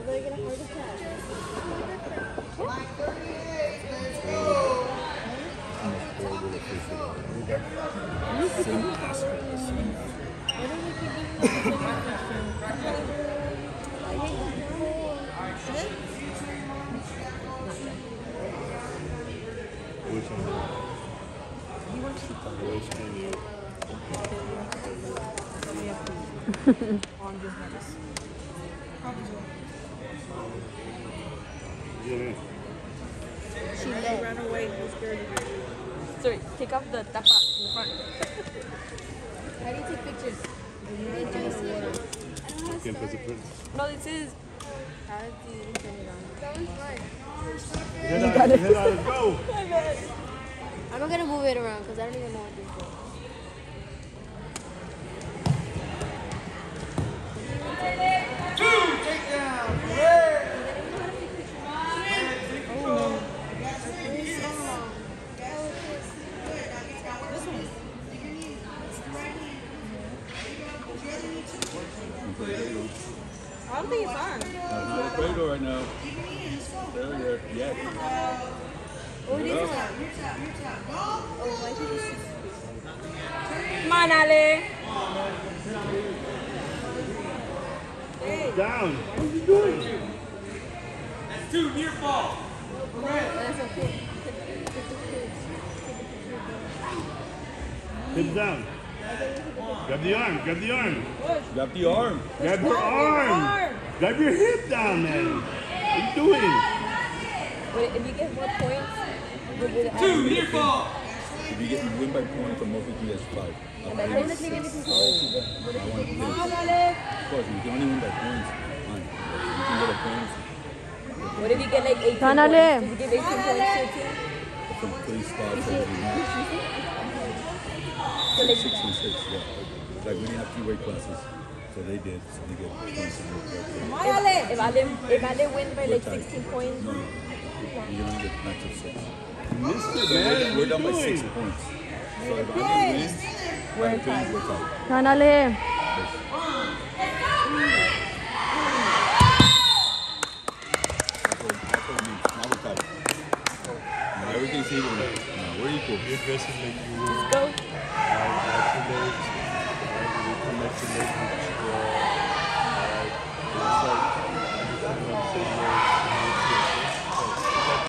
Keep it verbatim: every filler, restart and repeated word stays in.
gonna get a heart attack. Same asshole. Same Why don't we keep giving them I hate that. Which one? You want to Which one you? on just nice. Yeah. She led. Ran away. He was scared of you. Sorry, take off the tapa in the front. How do you take pictures? Can't put the print. No, this is. How do you turn it on? That was fun. Head out, head out, let's go. I'm not gonna move it around because I don't even know what this is. Two takedown. Red. I don't think it's on. I'm not a Prado right now. Earlier, yeah. Oh, it is on. Oh, why should this? Come on, Ali. Down. What are you doing? That's two near fall. That's okay. Hips down. Grab the arm, grab the arm. Grab the arm. Grab your arm. Grab your hip down, man. What are you doing? Wait, if you get more points, we'll do the Two near fall. If you get you win by point from Mofi, he has five. And then there's nothing anything to do. I want to Come on, play. Ali. Of course, you can only win by points. Fine. You can get a point What if you get like eighteen Kanale. points? Did you give eighteen points to a team? from three stars. You So see? six and six, yeah. Like we didn't have two weight classes. So they did. So they get points in Come the on, Ali. If Ale, if Ale win by like sixteen points, No, no. You can only get max of six. You missed it, So man. we're, we're What down are by you six doing? points. So if I win, we're tied. We're tied. Kanale. That's what, that's what it means. Now we're tied. Now everything's even. Now we're equal. You're dressing like you were. let's go. Like, like your legs. Like, you connect your legs with your, uh, like, it's like, you connect your legs.